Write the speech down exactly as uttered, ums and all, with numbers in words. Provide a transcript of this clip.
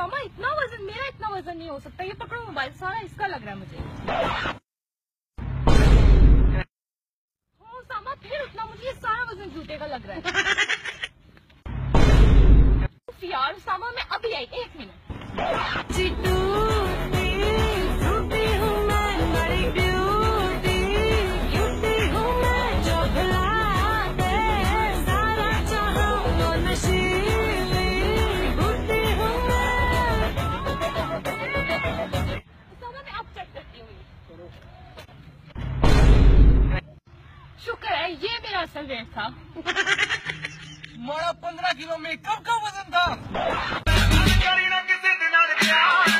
उसामा इतना वजन, मेरा इतना वजन नहीं हो सकता। ये पकड़ो मोबाइल, सारा इसका लग रहा है मुझे। हाँ उसामा फिर उतना, मुझे ये सारा वजन जूते का लग रहा है। यार उसामा मैं अभी आई, एक मिनट। शुक्र है ये मेरा असल वेट था। मारा पंद्रह किलो में कब का वजन था?